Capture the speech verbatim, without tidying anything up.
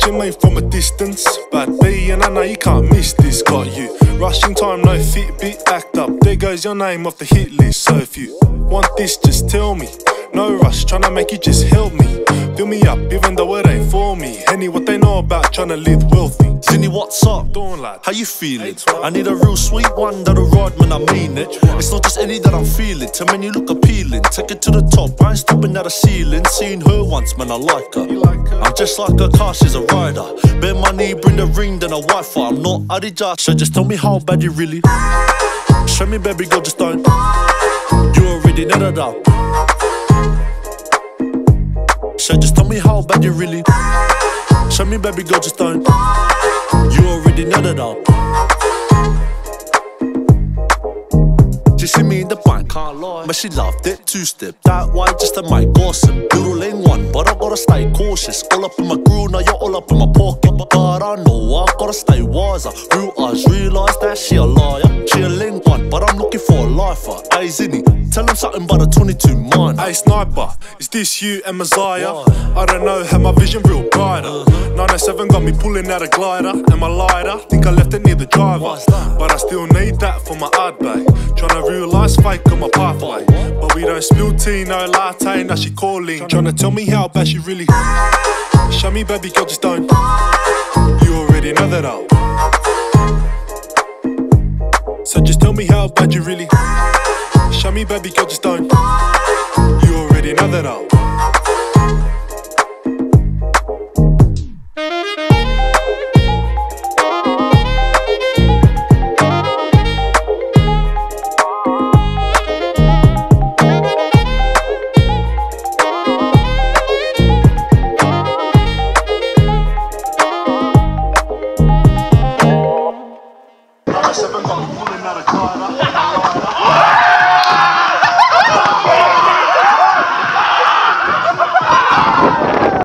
watching mate from a distance. Bad B and I know you can't miss this. Got you rushing time, no Fitbit, act up. There goes your name off the hit list. So if you want this, just tell me. No rush, tryna make you just help me. Fill me up, even though it ain't for me. Henny, what they know about tryna live wealthy. Zinny, what's up? Dawn lad, How you feeling? I need a real sweet one that'll ride when I mean it. It's not just any that I'm feeling. To men you look appealing. Take it to the top, I ain't stopping at the ceiling. Seen her once, man, I like her. I'm just like a car, she's a rider. Bare money, bring the ring, then a Wi-Fi. I'm not Adidja, so just tell me how bad you really. Show me, baby girl, just don't. You already know that up. So just tell me how bad you really. Show me, baby girl, just don't. You already know that up. She see me in the bank, can't lie, but she loved it. Two-step, that way just a mic gossip. Little lane one, but I gotta stay cautious. All up in my groove, now you're all up in my pocket. But I know I gotta stay wiser. Real eyes realise that she a liar. She a lane one, but I'm looking for a lifer. Hey Zinny, tell him something about a twenty-two mine. hey sniper, is this you and Messiah? I don't know, have my vision real brighter. nine oh seven got me pulling out a glider. And my lighter, think I left it near the driver. But I still need that for my ad bay. Tryna realise fake on my pathway. But we don't spill tea, no latte, now she calling. Tryna tell me how bad she really. Show me, baby girl, just don't. You already know that I'll. So just tell me how bad you really. Show me, baby girl, just don't. You already know that I'll.